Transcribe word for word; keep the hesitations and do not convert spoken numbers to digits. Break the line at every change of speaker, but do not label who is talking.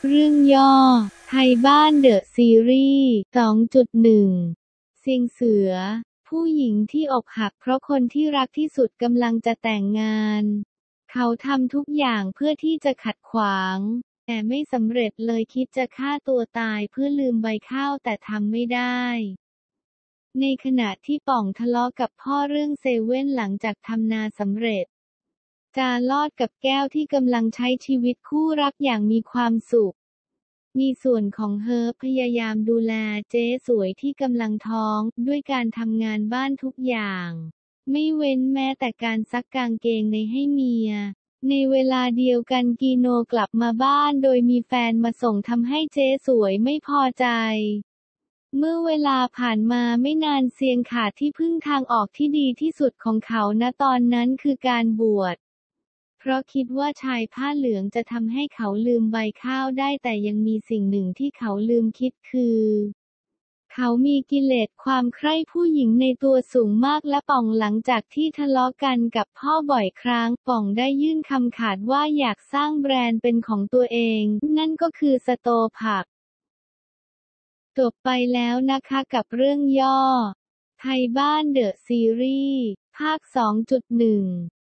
เรื่องย่อ ไทยบ้านเดอะซีรีส์ สองจุดหนึ่ง เซียงเสือ ผู้หญิงที่อกหักเพราะคนที่รักที่สุดกำลังจะแต่งงาน เขาทำทุกอย่างเพื่อที่จะขัดขวาง แต่ไม่สำเร็จเลยคิดจะฆ่าตัวตายเพื่อลืมใบข้าวแต่ทำไม่ได้ ในขณะที่ป่องทะเลาะกับพ่อเรื่องเซเว่นหลังจากทำนาสำเร็จ จาลอดกับแก้วที่กำลังใช้ชีวิตคู่รักอย่างมีความสุข มีส่วนของเฮิร์บพยายามดูแลเจ๊สวยที่กำลังท้องด้วยการทำงานบ้านทุกอย่าง ไม่เว้นแม้แต่การซักกางเกงในให้เมีย ในเวลาเดียวกันกีโนกลับมาบ้านโดยมีแฟนมาส่งทำให้เจ๊สวยไม่พอใจ เมื่อเวลาผ่านมาไม่นานเซียงขาดที่พึ่งทางออกที่ดีที่สุดของเขาณตอนนั้นคือการบวช เพราะคิดว่าชายผ้าเหลืองจะทำให้เขาลืมใบข้าวได้แต่ยังมีสิ่งหนึ่งที่เขาลืมคิดคือ เขามีกิเลสความใคร่ผู้หญิงในตัวสูงมากและป่องหลังจากที่ทะเลาะกันกับพ่อบ่อยครั้งป่องได้ยื่นคำขาดว่าอยากสร้างแบรนด์เป็นของตัวเองนั่นก็คือสโตร์ผักจบไปแล้วนะคะกับเรื่องย่อ ไทยบ้านเดอะซีรีส์ ภาค สองจุดหนึ่ง